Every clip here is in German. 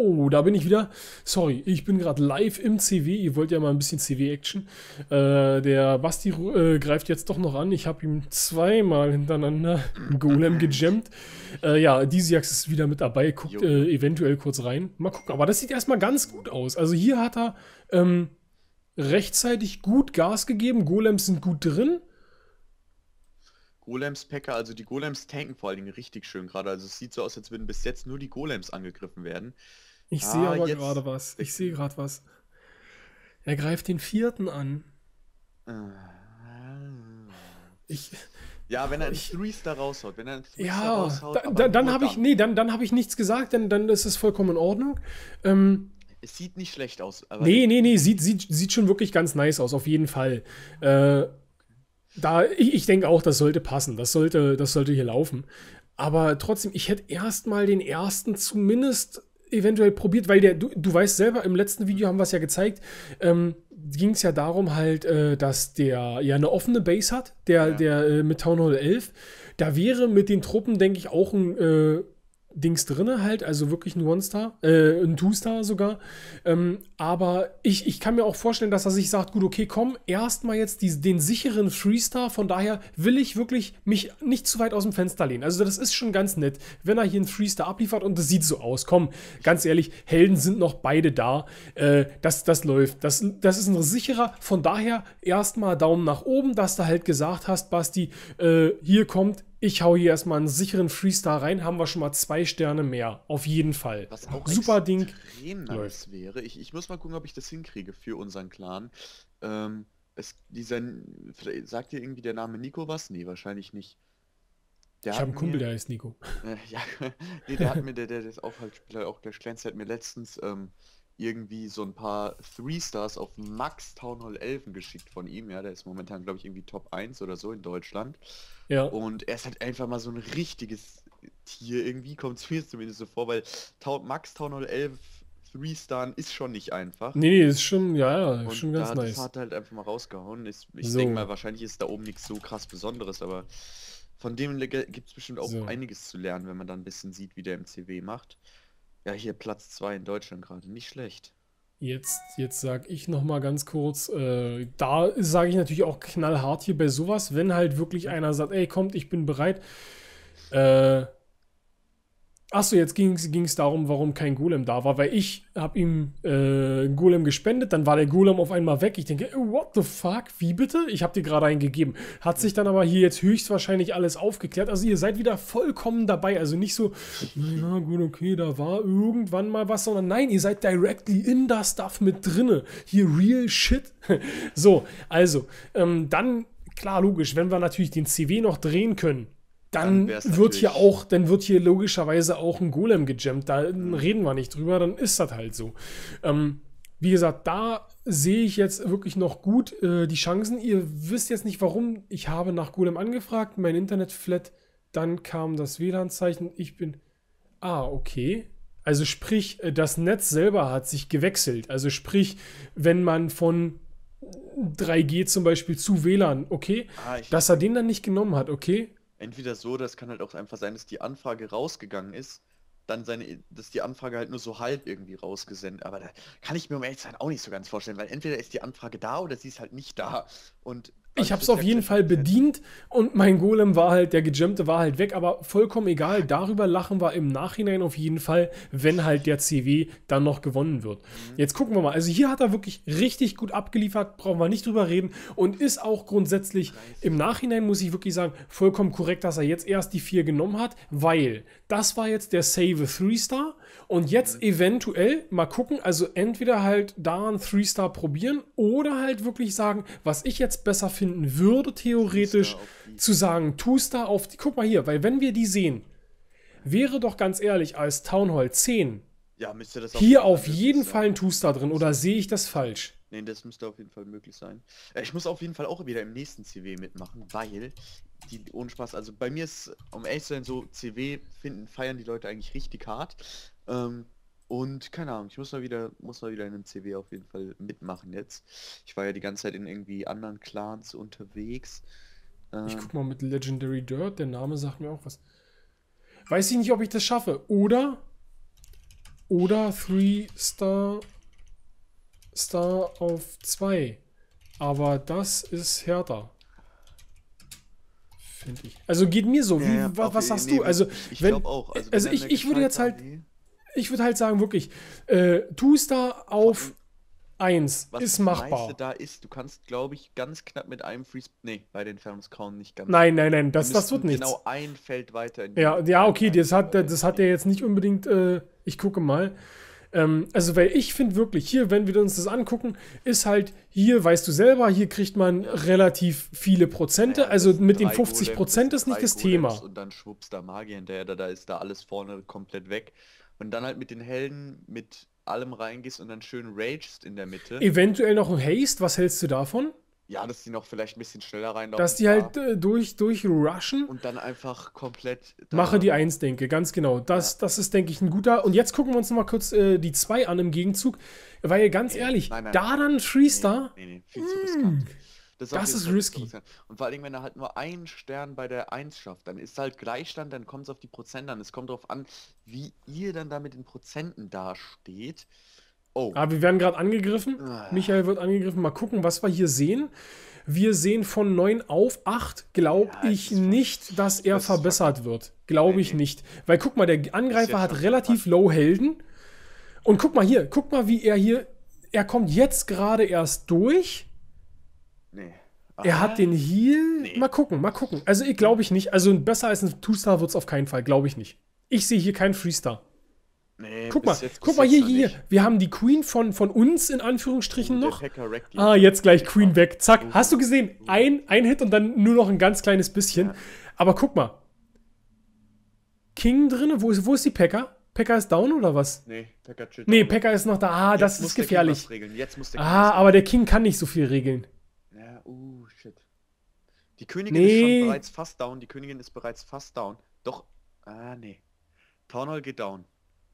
So, da bin ich wieder. Sorry, ich bin gerade live im CW. Ihr wollt ja mal ein bisschen CW-Action. Der Basti greift jetzt doch noch an. Ich habe ihm zweimal hintereinander einen Golem gejammt. Ja, Disiax ist wieder mit dabei. Guckt eventuell kurz rein. Mal gucken. Aber das sieht erstmal ganz gut aus. Also hier hat er rechtzeitig gut Gas gegeben. Golems sind gut drin. Golems-Packer, also die Golems tanken vor allen Dingen richtig schön gerade. Also es sieht so aus, als würden bis jetzt nur die Golems angegriffen werden. Ich sehe aber gerade was. Ich sehe gerade was. Er greift den vierten an. Ja, wenn er einen 3-Star raushaut. Wenn er einen 3-Star Ja, raushaut, dann habe ich, dann habe ich nichts gesagt, denn dann ist es vollkommen in Ordnung. Es sieht nicht schlecht aus. Aber Nee, sieht schon wirklich ganz nice aus, auf jeden Fall. Ich denke auch, das sollte passen, das sollte hier laufen. Aber trotzdem, ich hätte erstmal den ersten zumindest eventuell probiert, weil du weißt selber, im letzten Video haben wir es ja gezeigt, ging es ja darum halt, dass der ja eine offene Base hat, der mit Town Hall 11. Da wäre mit den Truppen, denke ich, auch ein Dings drinne halt, also wirklich ein One-Star, ein Two-Star sogar. Aber ich kann mir auch vorstellen, dass er sich sagt, gut, okay, komm, erstmal jetzt den sicheren Three-Star, von daher will ich wirklich mich nicht zu weit aus dem Fenster lehnen. Also das ist schon ganz nett, wenn er hier einen Three-Star abliefert und das sieht so aus. Komm, ganz ehrlich, Helden sind noch beide da. Das läuft. Das ist ein sicherer, von daher erstmal Daumen nach oben, dass du halt gesagt hast, Basti, hier kommt, ich hau hier erstmal einen sicheren Freestar rein, haben wir schon mal 2 Sterne mehr. Auf jeden Fall. Was auch super Ding. Nice wäre. Ich muss mal gucken, ob ich das hinkriege für unseren Clan. Sagt dir irgendwie der Name Nico was? Nee, wahrscheinlich nicht. Ich habe einen Kumpel, der heißt Nico. Ja, nee, der ist auch halt Spieler, auch Clash Clans, der hat mir letztens irgendwie so ein paar 3-Stars auf Max Town Hall 11 geschickt von ihm. Ja, der ist momentan, glaube ich, irgendwie Top 1 oder so in Deutschland. Ja. Und er ist halt einfach mal so ein richtiges Tier. Irgendwie kommt es mir zumindest so vor, weil Max Town Hall 11 3-Staren ist schon nicht einfach. Nee, ist schon, ja, Und schon ganz nice. Das hat halt einfach mal rausgehauen. Ich So. denke mal, wahrscheinlich ist da oben nichts so krass Besonderes, aber von dem gibt es bestimmt auch einiges zu lernen, wenn man dann ein bisschen sieht, wie der im CW macht. Ja, hier Platz 2 in Deutschland gerade. Nicht schlecht. Jetzt sag ich noch mal ganz kurz, da sage ich natürlich auch knallhart hier bei sowas, wenn halt wirklich einer sagt, ey, kommt, ich bin bereit. Achso, jetzt ging es darum, warum kein Golem da war, weil ich habe ihm einen Golem gespendet, dann war der Golem auf einmal weg. Ich denke, what the fuck, wie bitte? Ich habe dir gerade einen gegeben. Hat sich dann aber hier jetzt höchstwahrscheinlich alles aufgeklärt. Also ihr seid wieder vollkommen dabei. Also nicht so, naja, gut, okay, da war irgendwann mal was, sondern nein, ihr seid directly in das Stuff mit drinne. Hier real shit. So, also, dann, klar, logisch, wenn wir natürlich den CW noch drehen können, dann wird hier logischerweise auch ein Golem gejammt. Da reden wir nicht drüber, dann ist das halt so. Wie gesagt, da sehe ich jetzt wirklich noch gut die Chancen. Ihr wisst jetzt nicht warum. Ich habe nach Golem angefragt, mein Internet flat, dann kam das WLAN-Zeichen. Okay. Also sprich, das Netz selber hat sich gewechselt. Also sprich, wenn man von 3G zum Beispiel zu WLAN, okay, dass er den dann nicht genommen hat, okay. Entweder so, das kann halt auch einfach sein, dass die Anfrage rausgegangen ist, dass die Anfrage halt nur so halb irgendwie rausgesendet, aber da kann ich mir um ehrlich zu sein auch nicht so ganz vorstellen, weil entweder ist die Anfrage da oder sie ist halt nicht da und ich habe es auf jeden Fall bedient und mein Golem war halt, der Gejammte war halt weg, aber vollkommen egal, darüber lachen wir im Nachhinein auf jeden Fall, wenn halt der CW dann noch gewonnen wird. Jetzt gucken wir mal, also hier hat er wirklich richtig gut abgeliefert, brauchen wir nicht drüber reden und ist auch grundsätzlich im Nachhinein, muss ich wirklich sagen, vollkommen korrekt, dass er jetzt erst die 4 genommen hat, weil das war jetzt der Save 3-Star und jetzt eventuell mal gucken, also entweder halt da einen 3-Star probieren oder halt wirklich sagen, was ich jetzt besser finden würde, theoretisch zu sagen, 2-Star auf die, guck mal hier, weil wenn wir die sehen, wäre doch ganz ehrlich, als Town Hall 10 müsste das hier auf jeden Fall ein 2-Star drin, oder sehe ich das falsch? Nee, das müsste auf jeden Fall möglich sein. Ich muss auf jeden Fall auch wieder im nächsten CW mitmachen, weil ohne Spaß, also bei mir ist, um ehrlich zu sein, so CW feiern die Leute eigentlich richtig hart. Und keine Ahnung, ich muss mal wieder in einem CW auf jeden Fall mitmachen jetzt. Ich war ja die ganze Zeit in irgendwie anderen Clans unterwegs. Ich guck mal mit Legendary Dirt, der Name sagt mir auch was. Weiß ich nicht, ob ich das schaffe. Oder Oder 3 Star auf 2. Aber das ist härter. Finde ich. Also geht mir so. Was sagst du? Also, ich glaube auch. Also ich würde jetzt halt. Ich würde halt sagen, wirklich, 2 Star auf 1 ist machbar. Was das da ist, du kannst, glaube ich, ganz knapp mit einem bei den Entfernungskauen nicht ganz. Nein, das wird nichts. Genau ein Feld weiter. Ja, okay, das hat er jetzt nicht unbedingt, ich gucke mal. Also, weil ich finde wirklich, hier, wenn wir uns das angucken, ist halt, hier, weißt du selber, hier kriegt man relativ viele Prozente. Ja, also mit den 50% ist nicht das Thema. Und dann schwupps da Magier hinterher, da ist da alles vorne komplett weg. Und dann halt mit den Helden, mit allem reingehst und dann schön ragest in der Mitte. Eventuell noch ein Haste, was hältst du davon? Ja, dass die noch vielleicht ein bisschen schneller reinlaufen. Dass die halt durchrushen. Und dann einfach komplett... Mache die 1, denke, ganz genau. Das ist, denke ich, ein guter... Und jetzt gucken wir uns noch mal kurz die 2 an im Gegenzug. Weil, ganz ehrlich, nein. Da dann 3 Star... Nee, viel zu riskant. Das ist risky. Und vor allem, wenn er halt nur einen Stern bei der 1 schafft, dann ist halt Gleichstand, dann kommt es auf die Prozente an. Es kommt darauf an, wie ihr dann da mit den Prozenten dasteht. Oh. Aber wir werden gerade angegriffen. Michael wird angegriffen. Mal gucken, was wir hier sehen. Wir sehen von 9 auf 8. Glaube ich nicht, dass er verbessert wird. Glaube ich nicht. Weil guck mal, der Angreifer hat relativ low Helden. Und guck mal hier. Guck mal, wie er hier... Er kommt jetzt gerade erst durch. Nee. Er hat den Heal. Nee. Mal gucken. Also ich glaube ich nicht. Also besser als ein 2-Star wird es auf keinen Fall. Glaube ich nicht. Ich sehe hier keinen 3-Star. Nee, guck mal hier. Wir haben die Queen von uns in Anführungsstrichen noch. Jetzt gleich Queen weg. Zack. Hast du gesehen? Ein Hit und dann nur noch ein ganz kleines bisschen. Ja. Aber guck mal. King drin. Wo ist die Pekka? Pekka ist down oder was? Nee, Pekka chillt. Nee, Pekka ist noch da. Das ist gefährlich. Jetzt muss der King was aber der King kann nicht so viel regeln. Ja, shit. Die Königin ist schon bereits fast down. Doch. Nee. Town Hall geht down.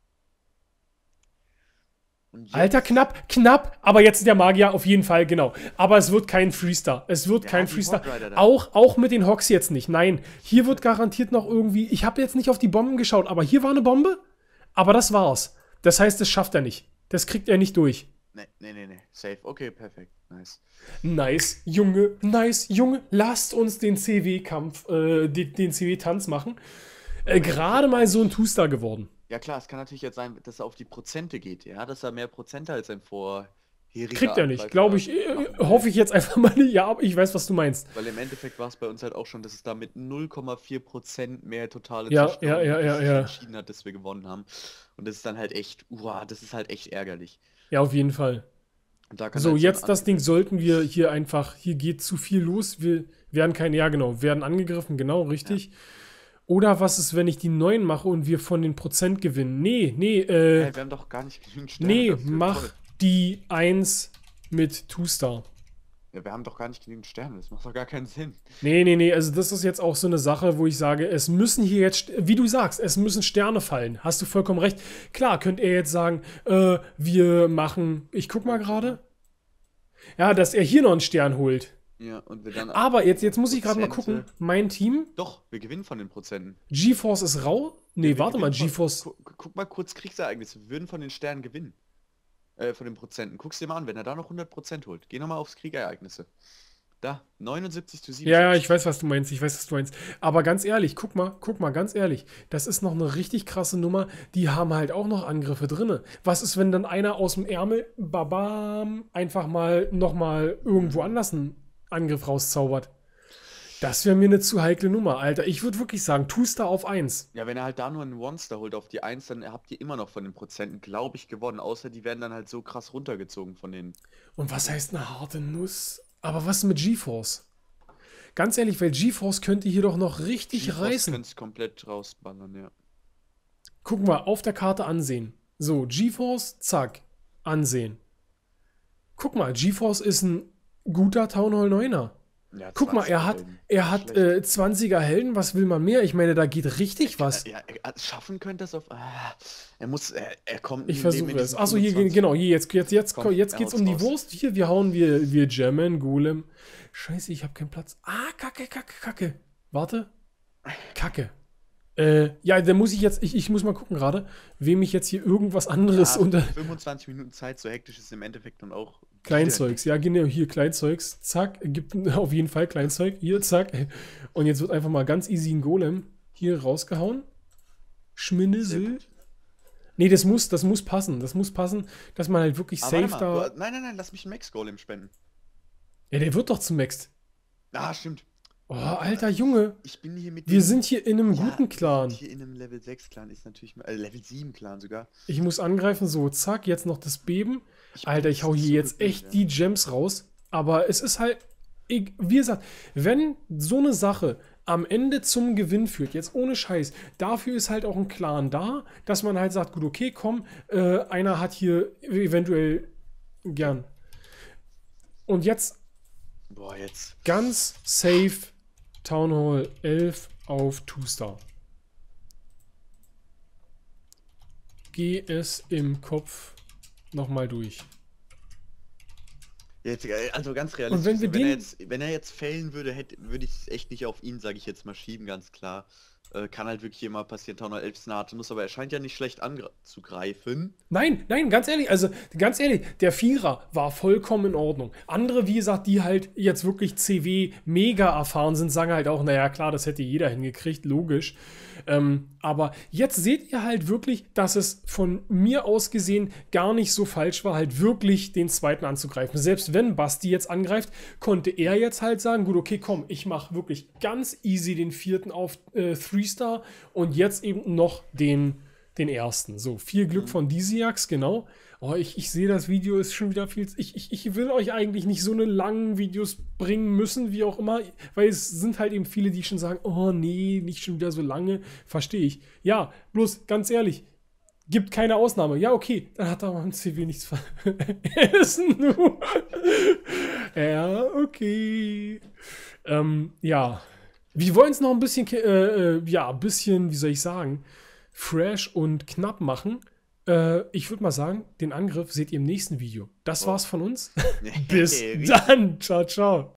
Alter, knapp, aber jetzt ist der Magier auf jeden Fall, genau. Aber es wird kein 3-Star. Es wird kein 3-Star. Auch mit den Hogs jetzt nicht. Nein, hier wird garantiert noch irgendwie... Ich habe jetzt nicht auf die Bomben geschaut, aber hier war eine Bombe. Aber das war's. Das heißt, das schafft er nicht. Das kriegt er nicht durch. Nee. Safe. Okay, perfekt. Nice, Junge. Lasst uns den CW-Kampf, den CW-Tanz machen. Gerade mal so ein 2-Star geworden. Ja klar, es kann natürlich jetzt sein, dass er auf die Prozente geht, ja, dass er mehr Prozente als sein vorheriger kriegt er nicht, glaube ich, hoffe ich jetzt einfach mal nicht, ja, aber ich weiß, was du meinst. Weil im Endeffekt war es bei uns halt auch schon, dass es da mit 0,4% mehr totale Zerstörung entschieden hat, dass wir gewonnen haben. Und das ist dann halt echt, das ist halt echt ärgerlich. Ja, auf jeden Fall. So, jetzt das Ding sollten wir hier einfach, hier geht zu viel los, wir werden werden angegriffen, genau, richtig. Ja. Oder was ist, wenn ich die 9 mache und wir von den Prozent gewinnen? Nee, wir haben doch gar nicht genügend Sterne. Nee, mach die 1 mit 2-Star. Ja, wir haben doch gar nicht genügend Sterne, das macht doch gar keinen Sinn. Nee, also das ist jetzt auch so eine Sache, wo ich sage, es müssen hier jetzt, wie du sagst, es müssen Sterne fallen. Hast du vollkommen recht. Klar, könnt ihr jetzt sagen, wir machen, ich guck mal gerade. Ja, dass er hier noch einen Stern holt. Ja, und wir dann aber jetzt muss ich gerade mal gucken. Mein Team. Doch, wir gewinnen von den Prozenten. GeForce ist rau? Nee, warte mal, GeForce. Guck mal kurz Kriegsereignisse. Wir würden von den Sternen gewinnen. Von den Prozenten. Guck's dir mal an, wenn er da noch 100% holt. Geh nochmal aufs Kriegereignisse. Da, 79 zu 7. Ja, ich weiß, was du meinst. Aber ganz ehrlich, guck mal, ganz ehrlich. Das ist noch eine richtig krasse Nummer. Die haben halt auch noch Angriffe drin. Was ist, wenn dann einer aus dem Ärmel, babam, einfach mal nochmal irgendwo anders einen Angriff rauszaubert? Das wäre mir eine zu heikle Nummer, Alter. Ich würde wirklich sagen, 2-Star auf 1. Ja, wenn er halt da nur einen 1-Star holt auf die 1, dann habt ihr immer noch von den Prozenten, glaube ich, gewonnen. Außer die werden dann halt so krass runtergezogen von den... Und was heißt eine harte Nuss? Aber was mit GeForce? Ganz ehrlich, weil GeForce könnte hier doch noch richtig reißen. Könnte es komplett rausballern, ja. Gucken wir, auf der Karte ansehen. So, GeForce, zack, ansehen. Guck mal, GeForce ist ein guter Town Hall 9er. Ja, guck mal, er hat 20er Helden, was will man mehr? Ich meine, da geht richtig was. Ja, schaffen könnte es auf... er kommt... Ich versuche es. Achso, hier, genau, jetzt geht's um die Wurst. Hier, wir jammen, Golem. Scheiße, ich habe keinen Platz. Kacke. Warte. Kacke. Ja, da muss ich muss mal gucken gerade, wem ich jetzt hier irgendwas anderes Ja, unter 25 Minuten Zeit, so hektisch ist im Endeffekt und auch Kleinzeugs. Ja, genau, hier Kleinzeugs. Zack, gibt auf jeden Fall Kleinzeug. Hier, zack. Und jetzt wird einfach mal ganz easy ein Golem hier rausgehauen. Sehr Schminnesel. gut. Nee, das muss passen. Das muss passen, dass man halt wirklich Aber safe warte mal, da. nein, lass mich einen Max Golem spenden. Ja, der wird doch zum Max. Ah, stimmt. Oh, Warte mal, alter Junge. Ich bin hier mit Wir dem. sind hier in einem Ja, guten wir Clan. sind hier in einem Level 6 Clan, ist natürlich Level 7 Clan sogar. Ich muss angreifen, so, zack, jetzt noch das Beben. Ich Alter, bin ich hau hier so jetzt glücklich, echt die Gems raus. Aber es ist halt, wie gesagt, wenn so eine Sache am Ende zum Gewinn führt, jetzt ohne Scheiß, dafür ist halt auch ein Clan da, dass man halt sagt, gut, okay, komm, einer hat hier eventuell gern. Und jetzt Boah, jetzt. ganz safe Town Hall 11 auf 2-Star. Geh es im Kopf nochmal durch. Also ganz Und realistisch, wenn wir den. wenn er jetzt fällen würde, würde ich es echt nicht auf ihn, sage ich jetzt mal, schieben, ganz klar. Kann halt wirklich immer passieren, Town 11 Nahtnuss, aber er scheint ja nicht schlecht anzugreifen. Nein, ganz ehrlich, also ganz ehrlich, der Vierer war vollkommen in Ordnung. Andere, wie gesagt, die halt jetzt wirklich CW mega erfahren sind, sagen halt auch, naja, klar, das hätte jeder hingekriegt, logisch. Aber jetzt seht ihr halt wirklich, dass es von mir aus gesehen gar nicht so falsch war, halt wirklich den zweiten anzugreifen. Selbst wenn Basti jetzt angreift, konnte er jetzt halt sagen, gut, okay, komm, ich mache wirklich ganz easy den vierten auf 3-Star und jetzt eben noch den ersten. So, viel Glück von Disiax, genau. Oh, ich sehe, das Video ist schon wieder viel. Ich will euch eigentlich nicht so eine langen Videos bringen müssen, wie auch immer, weil es sind halt eben viele, die schon sagen, oh nee, nicht schon wieder so lange. Verstehe ich. Ja, bloß ganz ehrlich, gibt keine Ausnahme. Ja, okay, dann hat aber im CW nichts vergessen. Ja, okay. Ja. Wir wollen es noch ein bisschen, ein bisschen, wie soll ich sagen, fresh und knapp machen. Ich würde mal sagen, den Angriff seht ihr im nächsten Video. Das war's von uns. Bis dann. Ciao, ciao.